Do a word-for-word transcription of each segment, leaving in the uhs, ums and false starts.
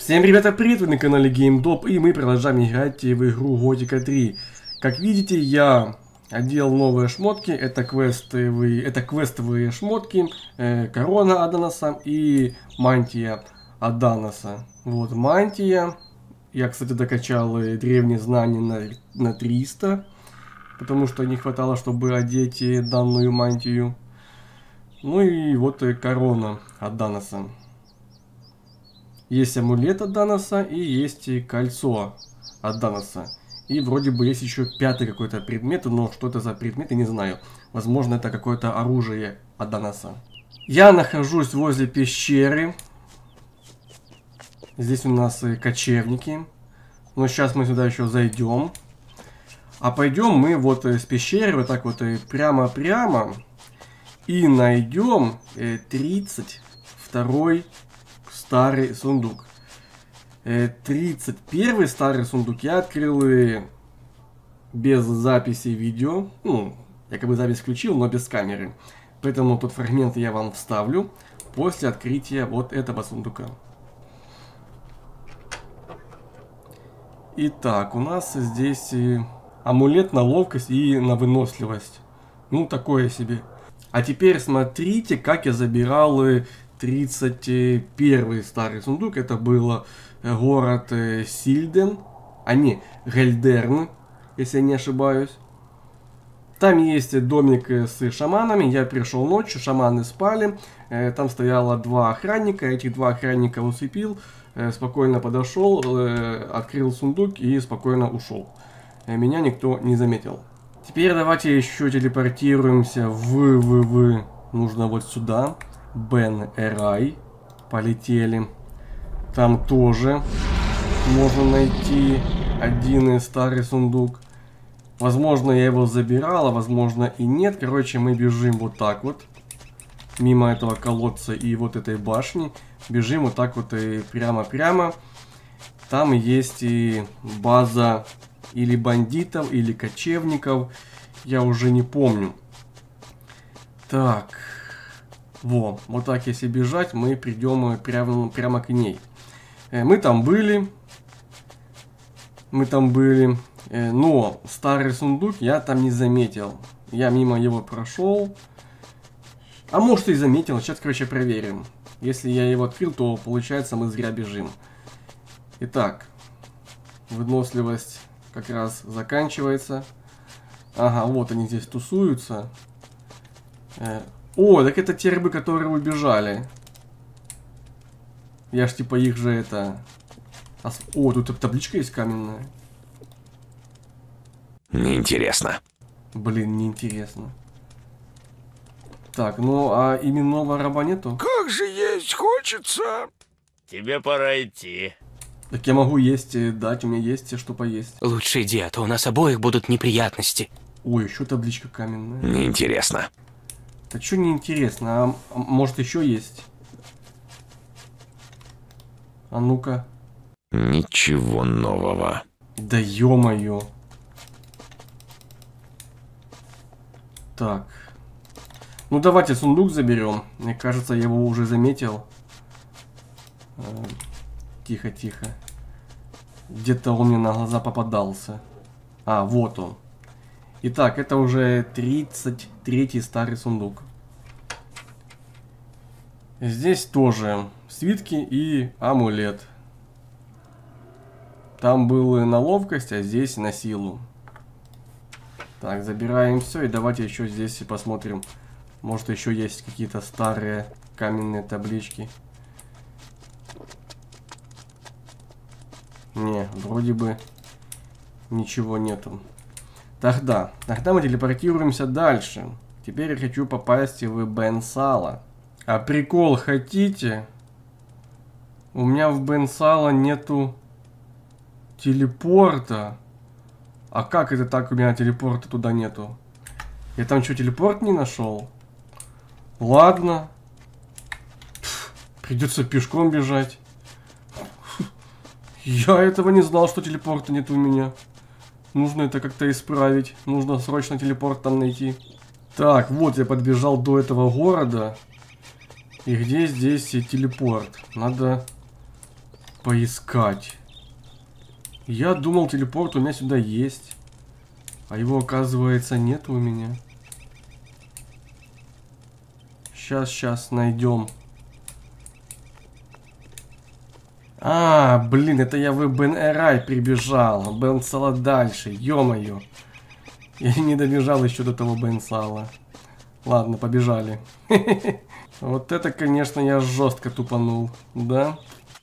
Всем, ребята, привет, вы на канале GameDop, и мы продолжаем играть в игру Готика три. Как видите, я одел новые шмотки, это квестовые, это квестовые шмотки, э, корона Аданоса и мантия Аданоса. Вот мантия, я, кстати, докачал древние знания на, на триста, потому что не хватало, чтобы одеть данную мантию. Ну и вот корона Аданоса. Есть амулет от Даноса и есть кольцо от Даноса. И вроде бы есть еще пятый какой-то предмет, но что это за предмет, я не знаю. Возможно, это какое-то оружие от Даноса. Я нахожусь возле пещеры. Здесь у нас кочевники. Но сейчас мы сюда еще зайдем. А пойдем мы вот с пещеры вот так вот прямо-прямо. И найдем тридцать второй старый сундук. тридцать первый старый сундук я открыл без записи видео. Ну, я как бы запись включил, но без камеры. Поэтому тот фрагмент я вам вставлю после открытия вот этого сундука. Итак, у нас здесь амулет на ловкость и на выносливость. Ну, такое себе. А теперь смотрите, как я забирал тридцать первый старый сундук. Это был город Сильден, а не Гельдерн, если я не ошибаюсь. Там есть домик с шаманами. Я пришел ночью, шаманы спали. Там стояло два охранника. Этих два охранника усыпил. Спокойно подошел, открыл сундук и спокойно ушел. Меня никто не заметил. Теперь давайте еще телепортируемся в, в, в... нужно вот сюда. Бен Эрай. Полетели. Там тоже можно найти один старый сундук. Возможно, я его забирал, а возможно и нет. Короче, мы бежим вот так вот. Мимо этого колодца и вот этой башни. Бежим вот так вот и прямо-прямо. Там есть и база или бандитов, или кочевников. Я уже не помню. Так. Во, вот так если бежать, мы придем прямо, прямо к ней. Э, мы там были. Мы там были. Э, но старый сундук я там не заметил. Я мимо его прошел. А может и заметил. Сейчас, короче, проверим. Если я его открыл, то получается мы зря бежим. Итак. Выносливость как раз заканчивается. Ага, вот они здесь тусуются. Э, О, так это те рыбы, которые убежали. Я ж типа их же это... О, тут табличка есть каменная. Неинтересно. Блин, неинтересно. Так, ну а именного раба нету? Как же есть хочется. Тебе пора идти. Так я могу есть, дать, у меня есть что поесть. Лучше иди, а то у нас обоих будут неприятности. Ой, еще табличка каменная. Неинтересно. Да что неинтересно, а, а может еще есть? А ну-ка. Ничего нового. Да ё-моё. Так. Ну давайте сундук заберем. Мне кажется, я его уже заметил. Тихо-тихо. Где-то он мне на глаза попадался. А, вот он. Итак, это уже тридцать третий старый сундук. Здесь тоже свитки и амулет. Там был на ловкость, а здесь на силу. Так, забираем все и давайте еще здесь посмотрим. Может еще есть какие-то старые каменные таблички. Не, вроде бы ничего нету. Тогда, тогда мы телепортируемся дальше. Теперь я хочу попасть в Бенсала. А прикол хотите? У меня в Бенсала нету телепорта. А как это так у меня телепорта туда нету? Я там что, телепорт не нашел? Ладно. Пфф, придется пешком бежать. Я этого не знал, что телепорта нет у меня. Нужно это как-то исправить. Нужно срочно телепорт там найти. Так, вот я подбежал до этого города. И где здесь телепорт? Надо Поискать. Я думал, телепорт у меня сюда есть. А его, оказывается, нет у меня. Сейчас, сейчас найдем. А, блин, это я в Бен Эрай прибежал. Бен Сала дальше, ё-моё. Я не добежал еще до того Бен Сала. Ладно, побежали. Вот это, конечно, я жестко тупанул, да?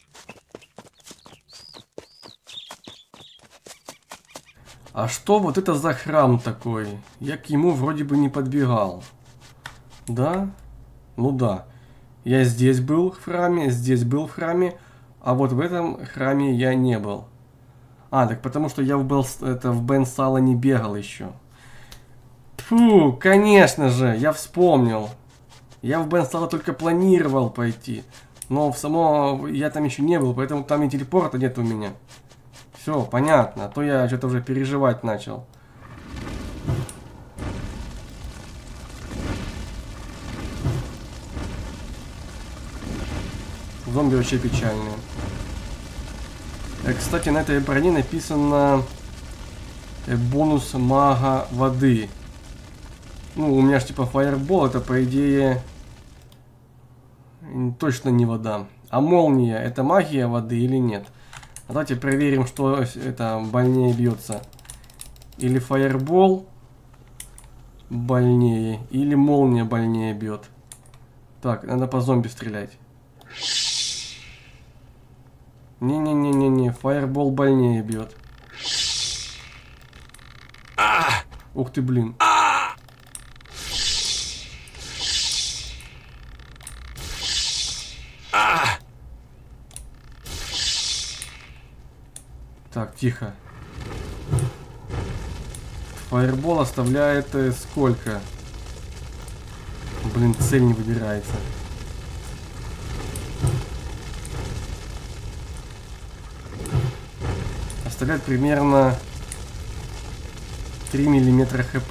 А что вот это за храм такой? Я к нему вроде бы не подбегал. Да? Ну да. Я здесь был в храме, здесь был в храме, а вот в этом храме я не был. А, так потому что я в, Бел, это, в Бен Сала не бегал еще. Фу, конечно же, я вспомнил. Я в Бен Сала только планировал пойти. Но в само я там еще не был, поэтому там и телепорта нет у меня. Все, понятно, а то я что-то уже переживать начал. Зомби вообще печальные. Кстати, на этой броне написано бонус мага воды. Ну, у меня же типа фаербол, это по идее точно не вода. А молния, это магия воды или нет? Давайте проверим, что это больнее бьется. Или фаербол больнее, или молния больнее бьет. Так, надо по зомби стрелять. Не-не-не-не-не, фаербол больнее бьет. Ух ты, блин. Так, тихо. Фаербол оставляет э, сколько? Блин, цель не выбирается. Оставляет примерно три миллиметра хп.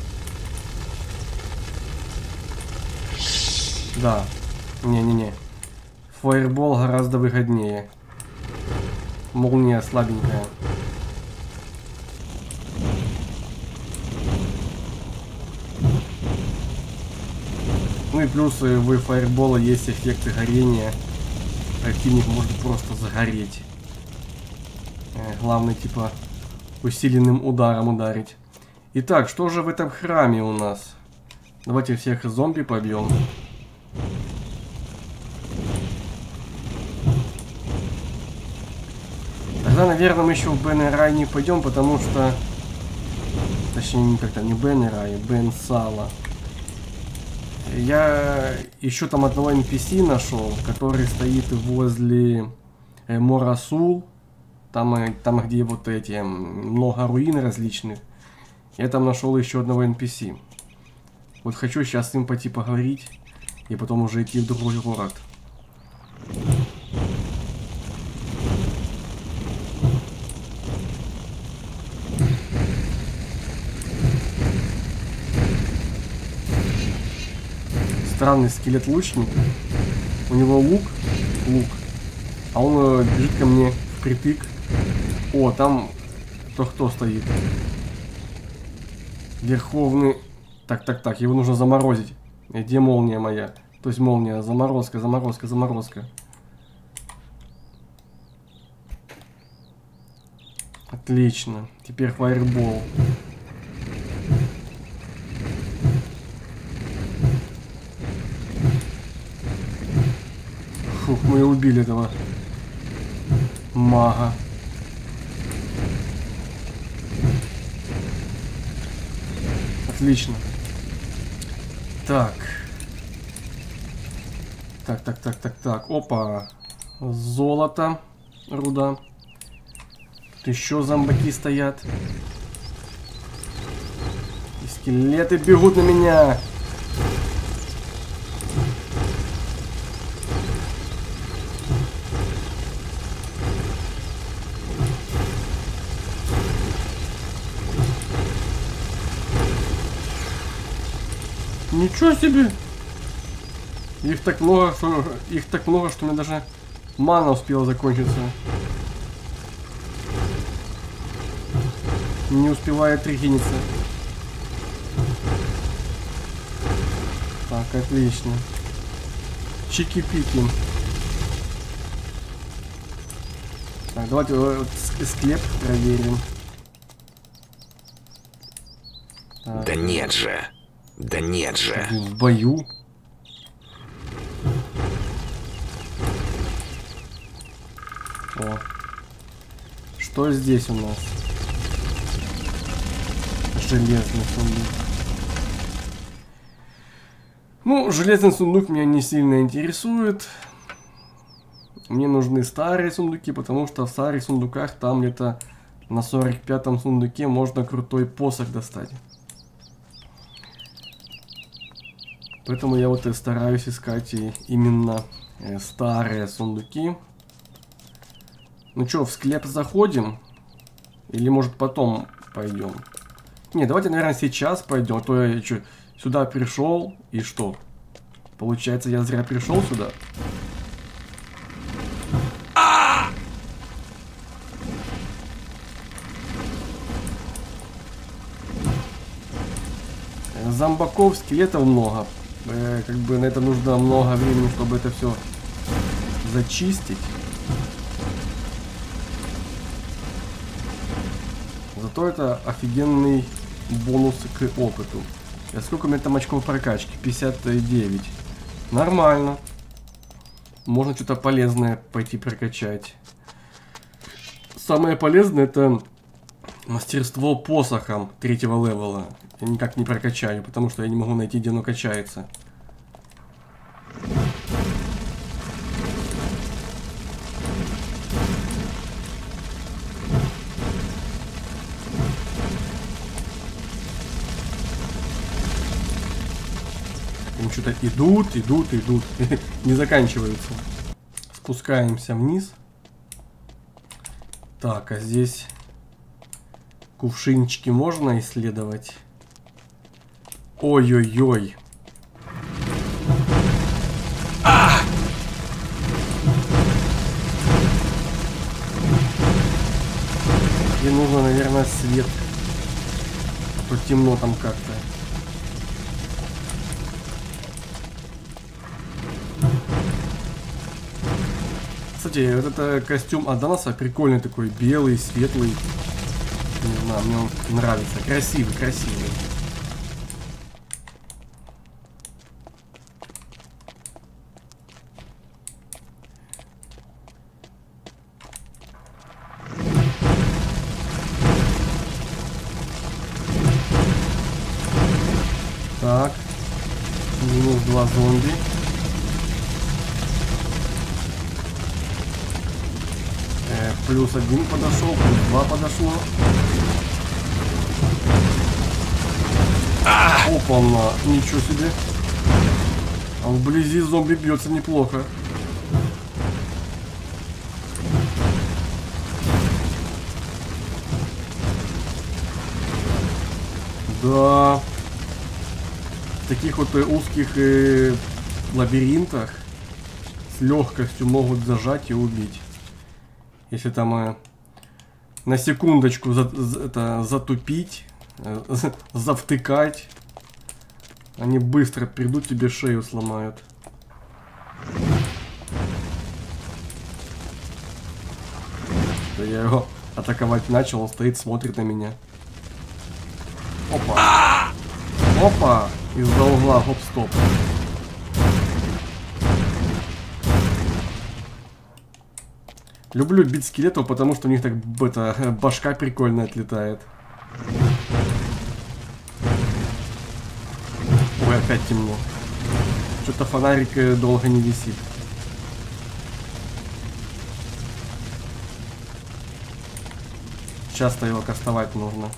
Да. Не-не-не. Фаербол гораздо выгоднее. Молния слабенькая. Ну и плюс в фаербола есть эффекты горения. Противник может просто загореть. Главное, типа, усиленным ударом ударить. Итак, что же в этом храме у нас? Давайте всех зомби побьем. Тогда, наверное, мы еще в Бен Эрай не пойдем, потому что... Точнее, не как-то не Бен Эрай, Бен Сала. Я еще там одного эн пи си нашел, который стоит возле э, Морасул. Там, там, где вот эти много руин различных. Я там нашел еще одного эн пи си. Вот хочу сейчас с ним пойти поговорить. И потом уже идти в другой город. Странный скелет-лучник. У него лук. Лук. А он бежит ко мне впритык. О, там кто кто стоит. Верховный. Так, так, так. Его нужно заморозить. Где молния моя? То есть молния. Заморозка, заморозка, заморозка. Отлично. Теперь фаербол. Фух, мы убили этого мага. Отлично. Так. Так, так, так, так, так. Опа. Золото. Руда. Тут еще зомбаки стоят. И скелеты бегут на меня. Ничего себе! Их так много, что их так много, что мне даже Мана успела закончиться. Не успевает регениться. Так, отлично. Чики-пики. Так, давайте вот склеп проверим. Так. Да нет же. Да нет же. В бою. О. Что здесь у нас? Железный сундук. Ну, железный сундук меня не сильно интересует. Мне нужны старые сундуки, потому что в старых сундуках там где-то на сорок пятом сундуке можно крутой посох достать. Поэтому я вот и стараюсь искать и именно э, старые сундуки. Ну что, в склеп заходим? Или может потом пойдем? Не, давайте, наверное, сейчас пойдем. А то я что, сюда пришел и что? Получается, я зря пришел сюда? Зомбаков, скелетов много. Э, как бы на это нужно много времени, чтобы это все зачистить. Зато это офигенный бонус к опыту. А сколько у меня там очков прокачки? пятьдесят девять. Нормально. Можно что-то полезное пойти прокачать. Самое полезное это мастерство посохом третьего левела. Я никак не прокачаю, потому что я не могу найти, где оно качается. Они что-то идут, идут, идут. Не заканчиваются. Спускаемся вниз. Так, а здесь кувшинчики можно исследовать? Ой-ой-ой. А! Мне нужно, наверное, свет. А то темно там как-то. Кстати, вот это костюм Адонаса прикольный такой, белый, светлый. Не знаю, мне он нравится. Красивый, красивый. Так. Минус два зомби. Э, плюс один подошел, плюс два подошло. Опа-на, ничего себе. А вблизи зомби бьется неплохо. Да. В таких вот узких э, лабиринтах с легкостью могут зажать и убить. Если там э, на секундочку за, за, это, затупить, э, завтыкать, они быстро придут, тебе шею сломают. Да я его атаковать начал, он стоит, смотрит на меня. Опа! Опа! Из-за угла, хоп-стоп. Люблю бить скелетов, потому что у них так это, башка прикольно отлетает. Ой, опять темно. Что-то фонарик долго не висит. Часто его кастовать нужно.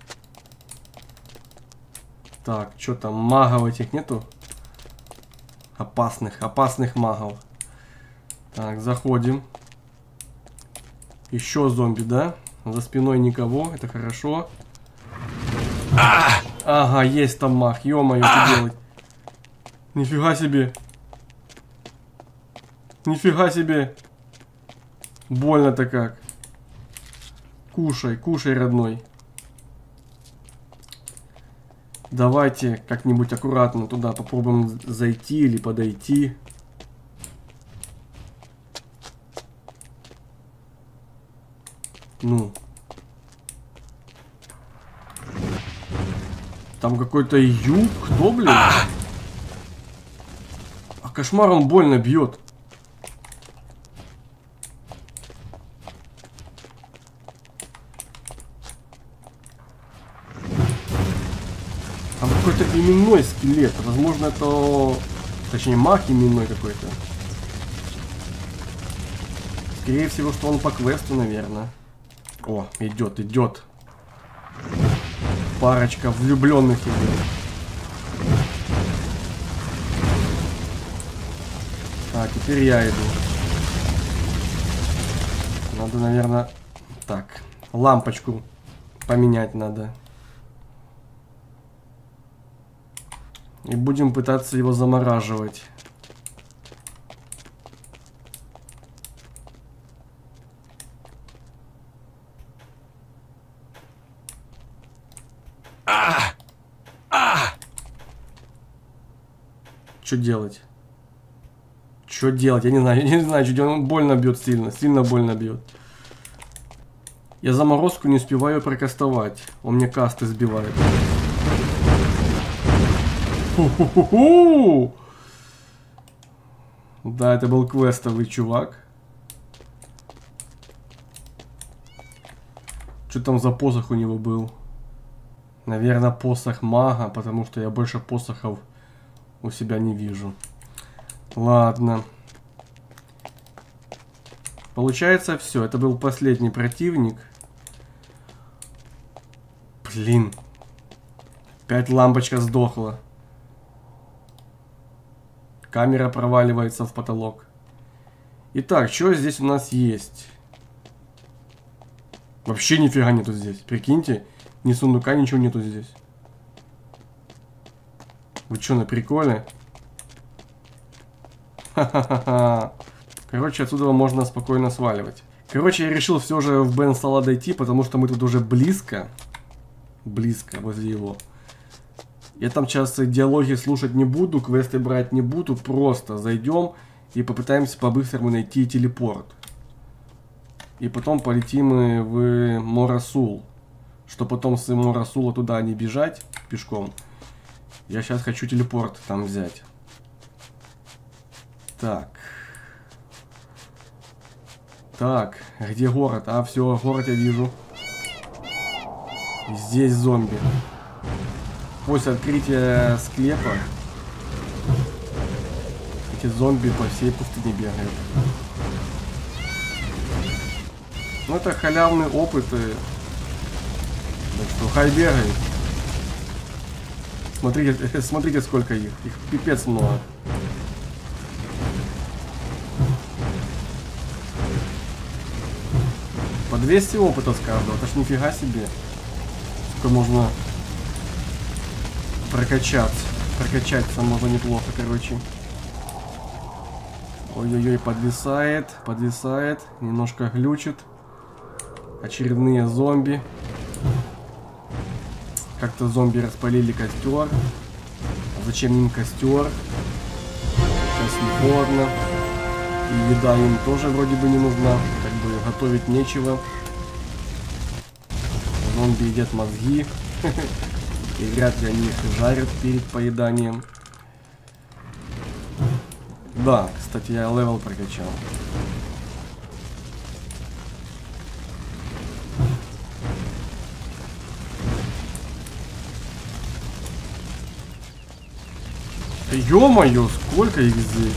Так, что там, магов этих нету? Опасных, опасных магов. Так, заходим. Еще зомби, да? За спиной никого, это хорошо. А! Ага, есть там маг, ё-моё, что делать? Нифига себе. Нифига себе. Больно-то как. Кушай, кушай, родной. Давайте как-нибудь аккуратно туда попробуем зайти или подойти. Ну. Там какой-то юг. Кто, блин? А, кошмар, он больно бьет. Там какой-то именной скелет. Возможно, это... Точнее, маг именной какой-то. Скорее всего, что он по квесту, наверное. О, идет, идет. Парочка влюбленных идет. А, теперь я иду. Надо, наверное... Так, лампочку поменять надо. И будем пытаться его замораживать. А! А! Что делать? Что делать? Я не знаю, я не знаю, что делать. Он больно бьет сильно, сильно больно бьет. Я заморозку не успеваю прокастовать. Он мне касты сбивает. Ху-ху-ху-ху! Да, это был квестовый чувак. Что там за посох у него был? Наверное, посох мага, потому что я больше посохов у себя не вижу. Ладно. Получается, все. Это был последний противник. Блин. Опять лампочка сдохла. Камера проваливается в потолок. Итак, что здесь у нас есть? Вообще нифига нету здесь. Прикиньте, ни сундука, ничего нету здесь. Вы что, на приколе? Ха-ха-ха-ха. Короче, отсюда можно спокойно сваливать. Короче, я решил все же в Бен Сала дойти, потому что мы тут уже близко. Близко возле его. Я там сейчас диалоги слушать не буду, квесты брать не буду. Просто зайдем и попытаемся по-быстрому найти телепорт. И потом полетим мы в Морасул. Что потом с Морасула туда не бежать пешком. Я сейчас хочу телепорт там взять. Так. Так, где город? А, все, город я вижу. Здесь зомби. После открытия склепа эти зомби по всей пустыне бегают. Ну это халявный опыт. И... Так что хай бегай. Смотрите, смотрите сколько их. Их пипец много. По двести опыта с каждого. Это ж нифига себе. Сколько можно прокачаться. Прокачаться можно неплохо, короче. Ой-ой-ой, подвисает, подвисает. Немножко глючит. Очередные зомби. Как-то зомби распалили костер. А зачем им костер? Сейчас не холодно. И еда им тоже вроде бы не нужна. Как бы готовить нечего. Зомби едят мозги. И вряд ли они их жарят перед поеданием. Да, кстати, я левел прокачал. Ё-моё, сколько их здесь?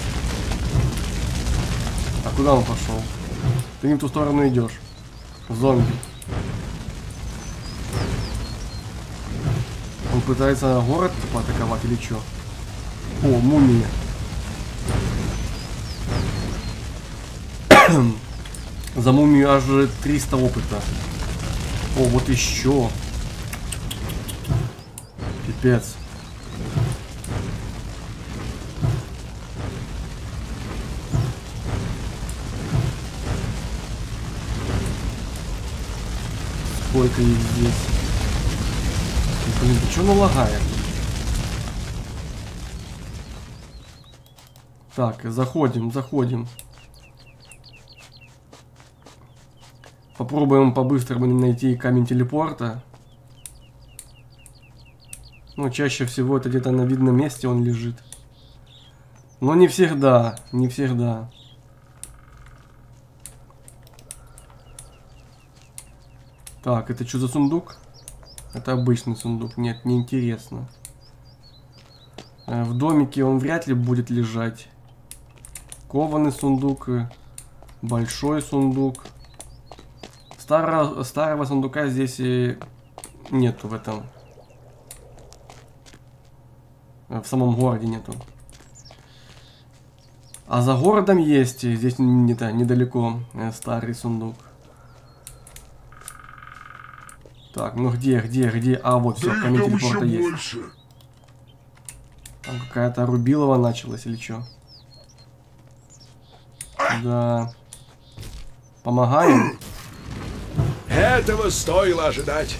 А куда он пошел? Ты не в ту сторону идешь. Зомби. Он пытается город типа атаковать или что? О, мумия. За мумию аж триста опыта. О, вот еще. Пипец. сколько их здесь. Блин, ты чё налагает? Так, заходим, заходим. Попробуем по-быстрому найти камень телепорта. Ну, чаще всего это где-то на видном месте он лежит. Но не всегда, не всегда. Так, это что за сундук? Это обычный сундук. Нет, неинтересно. В домике он вряд ли будет лежать. Кованый сундук. Большой сундук. Старого, старого сундука здесь и нету в этом. В самом городе нету. А за городом есть. Здесь не, да, недалеко старый сундук. Так, ну где, где, где? А, вот все, камень телепорта есть. Больше. Там какая-то рубилова началась или что? Да. Помогаем. Этого стоило ожидать.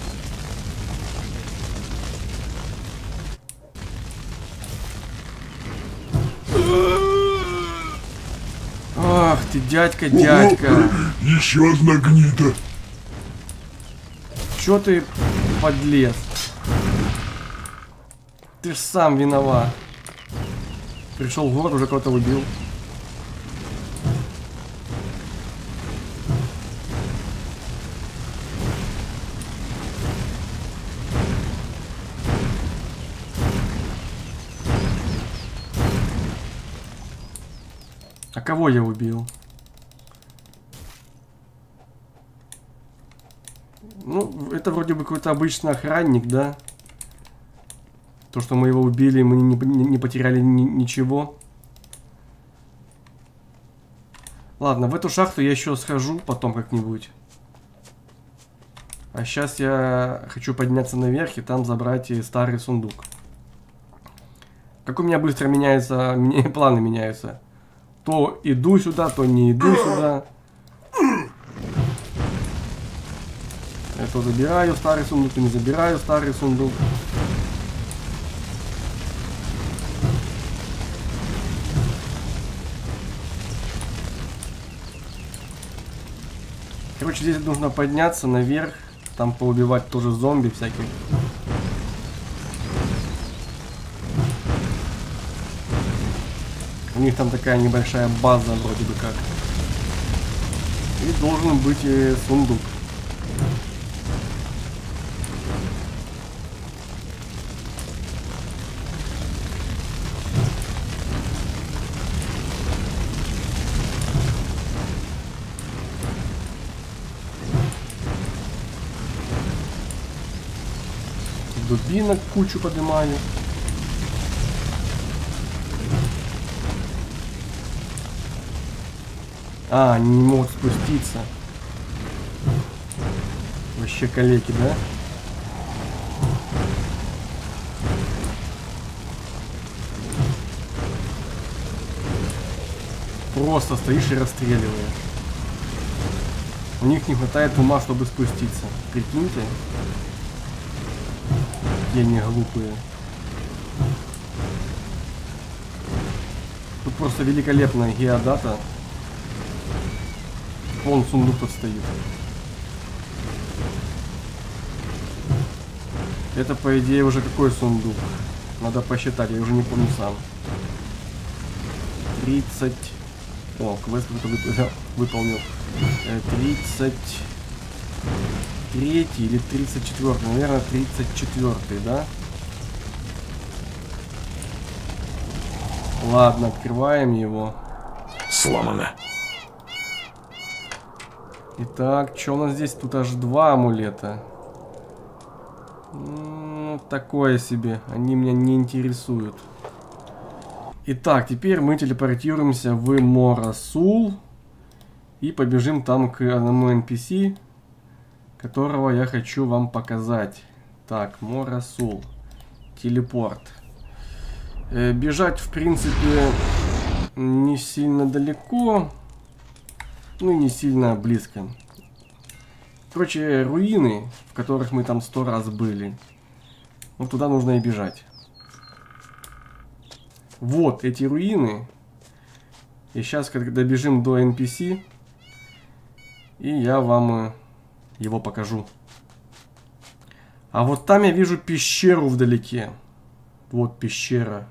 Ах ты, дядька, дядька. Ого, еще одна гнида. Чё ты подлез? Ты ж сам виноват. Пришел в город, уже кого-то убил. А кого я убил? Ну, это вроде бы какой-то обычный охранник, да? То, что мы его убили, мы не, не, не потеряли ни, ничего. Ладно, в эту шахту я еще схожу потом как-нибудь. А сейчас я хочу подняться наверх и там забрать и старый сундук. Как у меня быстро меняются, планы меняются. То иду сюда, то не иду сюда. Я то забираю старый сундук, то не забираю старый сундук. Короче, здесь нужно подняться наверх, там поубивать тоже зомби всяких. У них там такая небольшая база вроде бы как. И должен быть и сундук. Дубинок кучу поднимаю. А, они не могут спуститься. Вообще калеки, да? Просто стоишь и расстреливаешь. У них не хватает ума, чтобы спуститься. Прикиньте. Какие они глупые. Тут просто великолепная геодата. Вон сундук тут стоит. Это, по идее, уже какой сундук? Надо посчитать, я уже не помню сам. тридцать. О, квест кто-то выполнил. тридцать третий или тридцать четвёртый? Наверное, тридцать четвёртый, да? Ладно, открываем его. Сломано. Итак, что у нас здесь? Тут аж два амулета. Ну, такое себе. Они меня не интересуют. Итак, теперь мы телепортируемся в Морасул. И побежим там к одному эн пи си, которого я хочу вам показать. Так, Морасул. Телепорт. Э, бежать, в принципе, не сильно далеко. Ну и не сильно близко. Короче, руины, в которых мы там сто раз были. Вот туда нужно и бежать. Вот эти руины. И сейчас, когда добежим до эн пи си, и я вам его покажу. А вот там я вижу пещеру вдалеке. Вот пещера.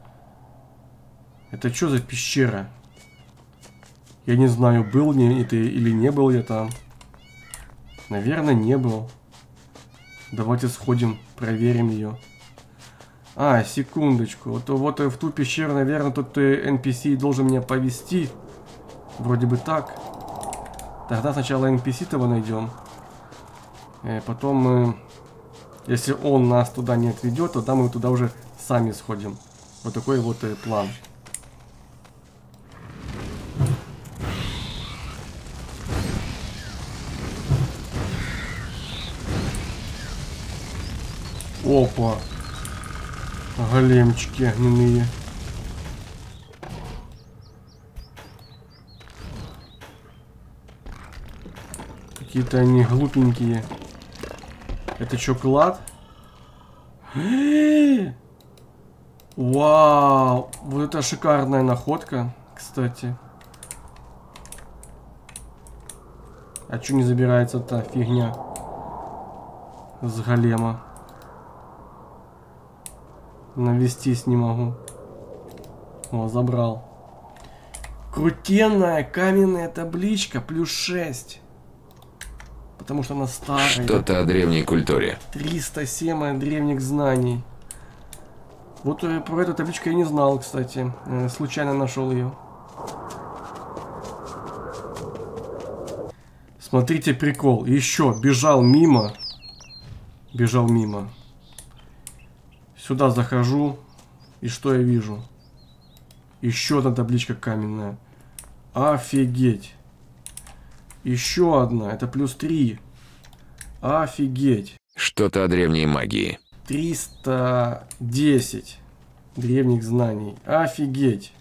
Это что за пещера? Я не знаю, был ли это или не был я там. Наверное, не был. Давайте сходим, проверим ее. А, секундочку. Вот, вот в ту пещеру, наверное, тот эн пи си должен меня повести. Вроде бы так. Тогда сначала эн пи си-то найдем. И потом мы... Если он нас туда не отведет, тогда мы туда уже сами сходим. Вот такой вот э, план. Опа. Големчики огненные. Какие-то они глупенькие. Это что, клад? Вау! Вот это шикарная находка, кстати. А что не забирается та фигня с голема? Навестись не могу. О, забрал. Крутенная каменная табличка плюс шесть. Потому что она старая. Что-то о древней культуре. триста семь древних знаний. Вот э, про эту табличку я не знал, кстати. Э, случайно нашел ее. Смотрите прикол. Еще бежал мимо. Бежал мимо. Сюда захожу. И что я вижу? Еще одна табличка каменная. Офигеть. Еще одна. Это плюс три. Офигеть. Что-то о древней магии. триста десять древних знаний. Офигеть.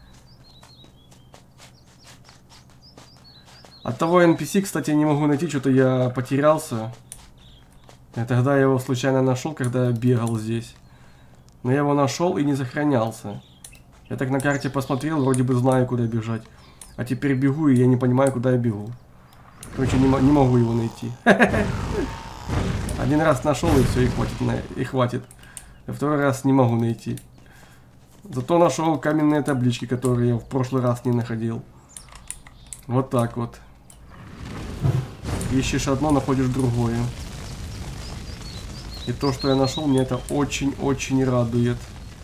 От того эн пи си, кстати, не могу найти. Что-то я потерялся. И тогда я его случайно нашел, когда я бегал здесь. Но я его нашел и не сохранялся. Я так на карте посмотрел, вроде бы знаю, куда бежать. А теперь бегу, и я не понимаю, куда я бегу. Короче, не, не могу его найти. Один раз нашел, и все, и хватит. И хватит. А второй раз не могу найти. Зато нашел каменные таблички, которые я в прошлый раз не находил. Вот так вот. Ищешь одно, находишь другое. И то, что я нашел, мне это очень-очень радует.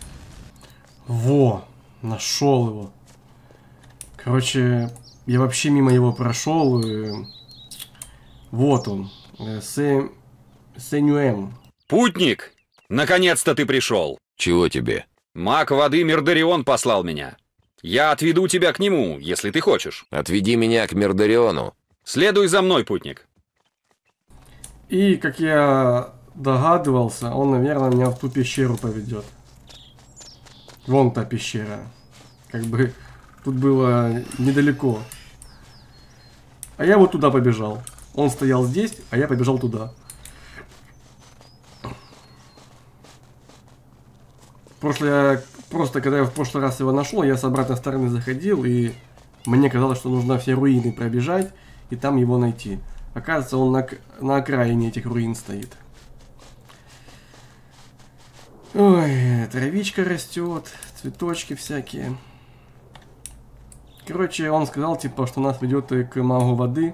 Во! Нашел его. Короче, я вообще мимо его прошел. И... Вот он. Сэ... Сэнюэм. Путник! Наконец-то ты пришел. Чего тебе? Маг воды Мирдарион послал меня. Я отведу тебя к нему, если ты хочешь. Отведи меня к Мирдариону. Следуй за мной, путник. И, как я догадывался, он, наверное, меня в ту пещеру поведет. Вон та пещера. Как бы тут было недалеко. А я вот туда побежал. Он стоял здесь, а я побежал туда. Прошлое, просто когда я в прошлый раз его нашел, я с обратной стороны заходил, и мне казалось, что нужно все руины пробежать и там его найти. Оказывается, он на, на окраине этих руин стоит. Ой, травичка растет, цветочки всякие. Короче, он сказал, типа, что нас ведет к магу воды.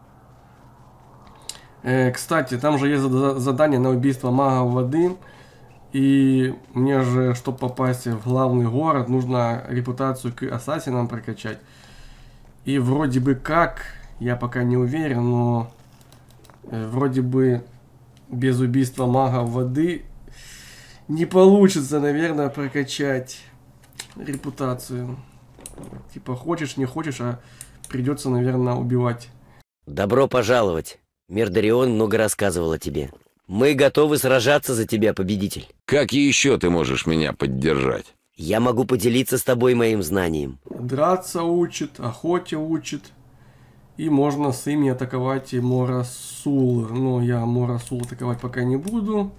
Э, кстати, там же есть задание на убийство мага воды. И мне же, чтобы попасть в главный город, нужно репутацию к ассасинам прокачать. И вроде бы как, я пока не уверен, но э, вроде бы без убийства мага воды не получится, наверное, прокачать репутацию. Типа хочешь, не хочешь, а придется, наверное, убивать. Добро пожаловать. Мирдарион много рассказывал о тебе. Мы готовы сражаться за тебя, победитель. Как еще ты можешь меня поддержать? Я могу поделиться с тобой моим знанием. Драться учит, охоте учит. И можно с ими атаковать и Морасул. Но я Морасул атаковать пока не буду.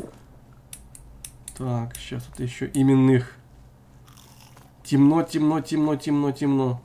Так, сейчас это еще именных. Темно, темно, темно, темно, темно.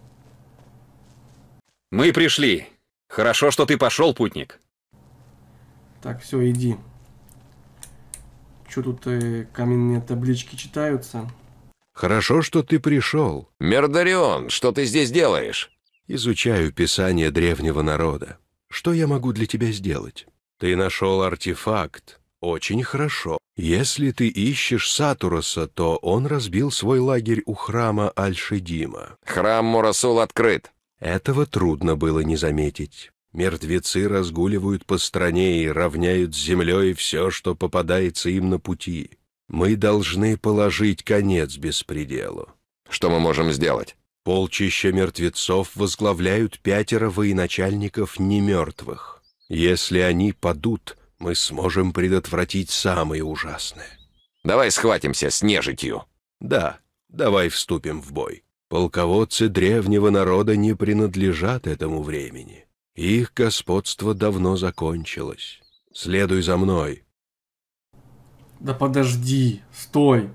Мы пришли. Хорошо, что ты пошел, путник. Так, все, иди. Что тут э, каменные таблички читаются? Хорошо, что ты пришел. Мердарион, что ты здесь делаешь? Изучаю писание древнего народа. Что я могу для тебя сделать? Ты нашел артефакт. Очень хорошо. Если ты ищешь Сатуроса, то он разбил свой лагерь у храма Аль-Шедима. Храм Морасул открыт. Этого трудно было не заметить. Мертвецы разгуливают по стране и равняют с землей все, что попадается им на пути. Мы должны положить конец беспределу. Что мы можем сделать? Полчища мертвецов возглавляют пятеро военачальников немертвых. Если они падут, мы сможем предотвратить самое ужасное. Давай схватимся с нежитью. Да, давай вступим в бой. Полководцы древнего народа не принадлежат этому времени. Их господство давно закончилось. Следуй за мной. Да подожди, стой.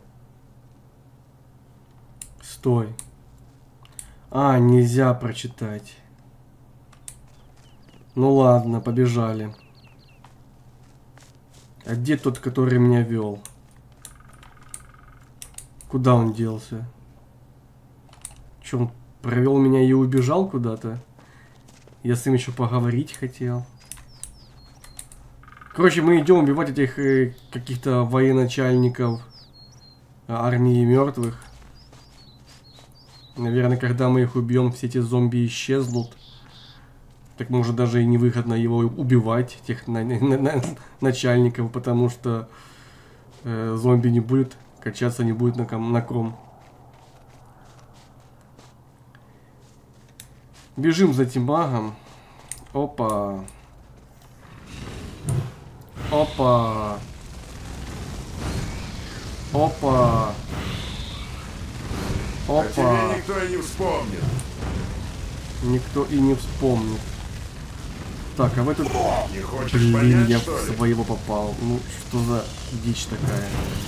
Стой. А, нельзя прочитать. Ну ладно, побежали. А где тот, который меня вел? Куда он делся? Че, он провел меня и убежал куда-то? Я с ним еще поговорить хотел. Короче, мы идем убивать этих э, каких-то военачальников армии мертвых. Наверное, когда мы их убьем, все эти зомби исчезнут. Так может даже и невыгодно его убивать, этих на на на начальников, потому что э, зомби не будет, качаться не будет на, ком на ком. Бежим за этим магом. Опа. Опа. Опа. Опа. О тебе никто и не вспомнит. Никто и не вспомнит. Так, а в этот... Не хочешь Блин, понять, я что в ли? своего попал. Ну, что за дичь такая?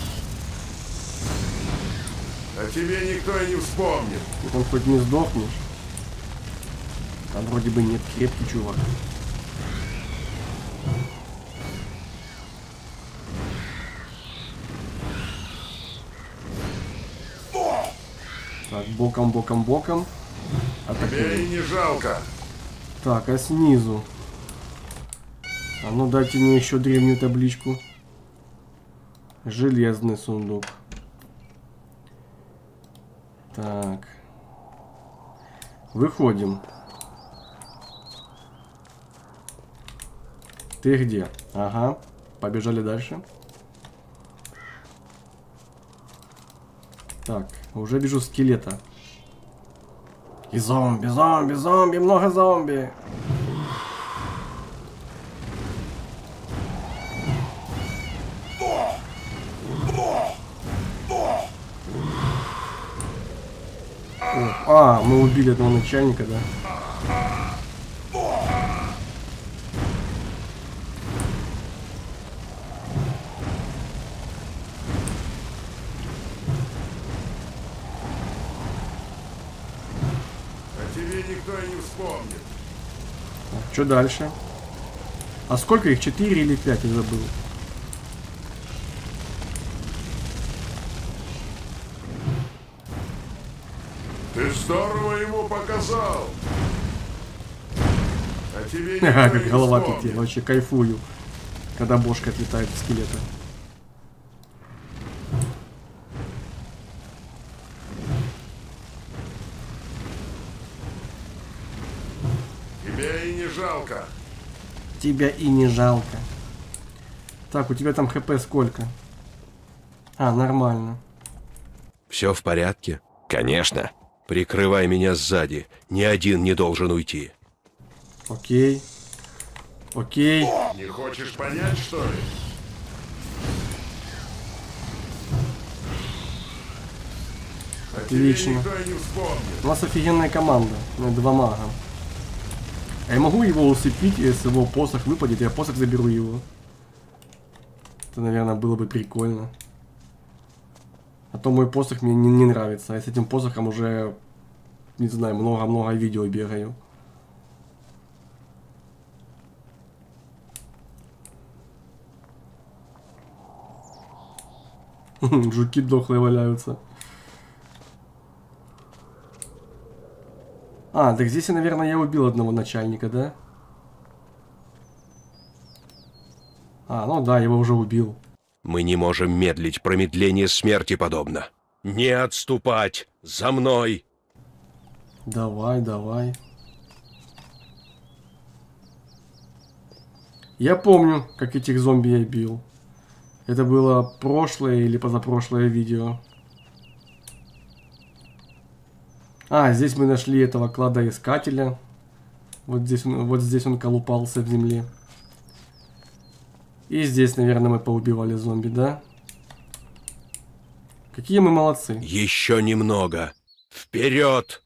О тебе никто и не вспомнит. Ну, он хоть не сдохнешь. Там вроде бы нет, крепкий чувак. Так, боком, боком, боком. Тебе и Атакуем. не жалко. Так, а снизу? А ну дайте мне еще древнюю табличку. Железный сундук. Так. Выходим. Ты где? Ага. Побежали дальше. Так, уже вижу скелета. И зомби, зомби, зомби, много зомби. О, а, мы убили одного начальника, да? О тебе никто и не вспомнит. Что дальше? А сколько их? Четыре или пять? Я забыл. Ты здорово ему показал. О тебе никто Ага, и как не голова вспомнит. пяти. Вообще кайфую, когда бошка отлетает от скелета. Тебе и не жалко. Тебя и не жалко. Так, у тебя там хп сколько? А, нормально. Все в порядке? Конечно. Прикрывай меня сзади. Ни один не должен уйти. Окей. Окей. Не хочешь понять, что ли? О тебе Отлично. никто и не вспомнит. У нас офигенная команда. Ну, два мага. А я могу его усыпить, если его посох выпадет, я посох заберу его. Это, наверное, было бы прикольно. А то мой посох мне не, не нравится. Я с этим посохом уже, не знаю, много-много видео бегаю. Жуки дохлые валяются. А, так здесь, наверное, я убил одного начальника, да? А, ну да, его уже убил. Мы не можем медлить, промедление смерти подобно. Не отступать! За мной! Давай, давай. Я помню, как этих зомби я бил. Это было прошлое или позапрошлое видео. А, здесь мы нашли этого кладоискателя. Вот здесь он, вот здесь он колупался в земле. И здесь, наверное, мы поубивали зомби, да? Какие мы молодцы. Еще немного. Вперед!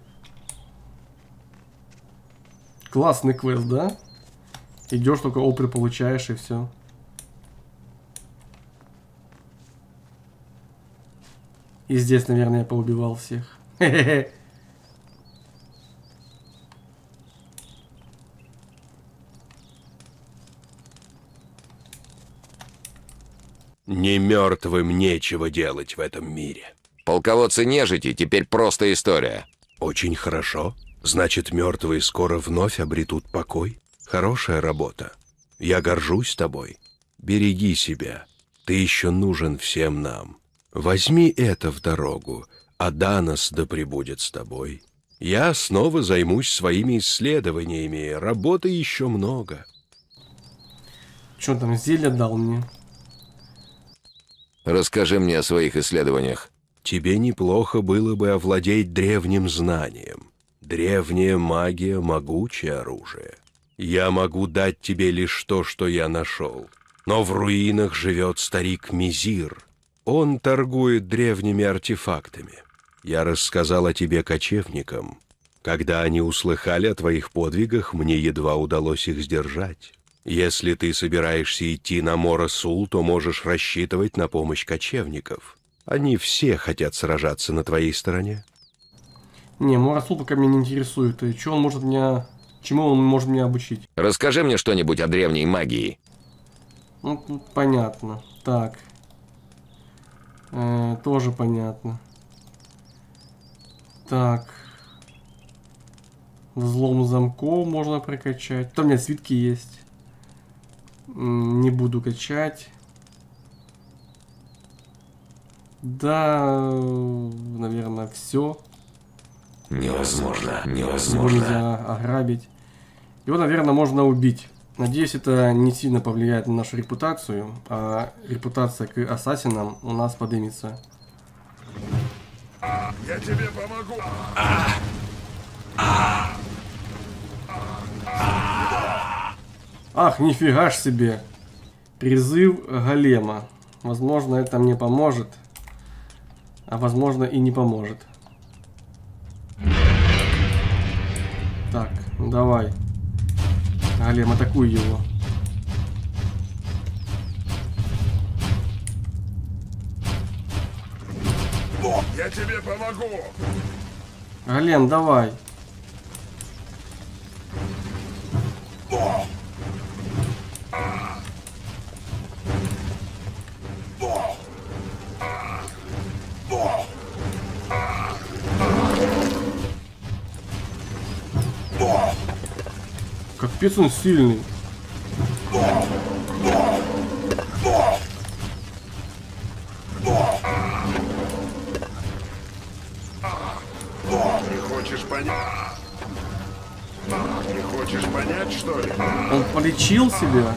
Классный квест, да? Идешь, только опыт получаешь и все. И здесь, наверное, я поубивал всех. Хе-хе-хе. Не мертвым нечего делать в этом мире. Полководцы нежити теперь просто история. Очень хорошо. Значит, мертвые скоро вновь обретут покой. Хорошая работа. Я горжусь тобой. Береги себя. Ты еще нужен всем нам. Возьми это в дорогу, а Данос да пребудет с тобой. Я снова займусь своими исследованиями. Работы еще много. Что там, зелье дал мне? Расскажи мне о своих исследованиях. Тебе неплохо было бы овладеть древним знанием. Древняя магия — могучее оружие. Я могу дать тебе лишь то, что я нашел. Но в руинах живет старик Мизир. Он торгует древними артефактами. Я рассказал о тебе кочевникам. Когда они услыхали о твоих подвигах, мне едва удалось их сдержать. Если ты собираешься идти на Мора-Сул, то можешь рассчитывать на помощь кочевников. Они все хотят сражаться на твоей стороне. Не, Мора-Сул пока меня не интересует. И что он может меня... Чему он может меня обучить? Расскажи мне что-нибудь о древней магии. Ну, тут понятно. Так. Э, тоже понятно. Так. Взлом замков можно прокачать. Там у меня свитки есть. Не буду качать. Да, наверное, все. Невозможно, Его невозможно. нельзя ограбить. Его, наверное, можно убить. Надеюсь, это не сильно повлияет на нашу репутацию, а репутация к ассасинам у нас поднимется. Я тебе помогу. Ах, нифига ж себе. Призыв голема. Возможно, это мне поможет. А возможно, и не поможет. Так, ну давай. Голем, атакуй его. Я тебе помогу. Голем, давай. Капец он сильный. Не хочешь понять? Не хочешь понять, что ли? Он полечил себя.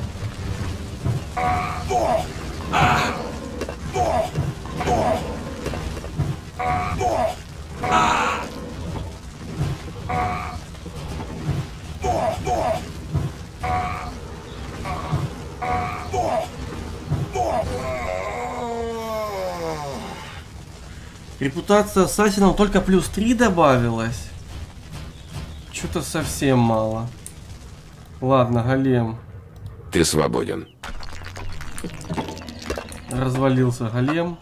Репутация ассасина только плюс три добавилась. Что-то совсем мало. Ладно, голем. Ты свободен. Развалился голем.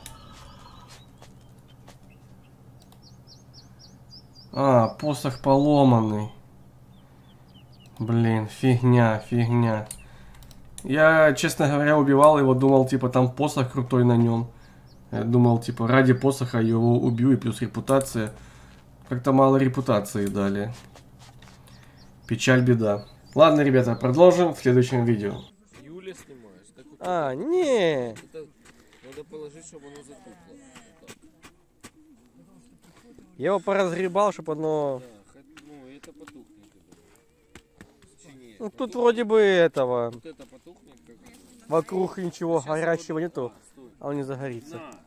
А, посох поломанный. Блин, фигня, фигня. Я, честно говоря, убивал его, думал, типа, там посох крутой на нем. Я думал, типа, ради посоха его убью, и плюс репутация. Как-то мало репутации дали. Печаль, беда. Ладно, ребята, продолжим в следующем видео. А, не. Надо положить, чтобы оно затухло. Я его поразгребал, чтобы оно... Да, ну это потухнет. Ну, тут вроде бы этого... Вот это потухнет, как... Вокруг ничего горячего нету, а он не загорится.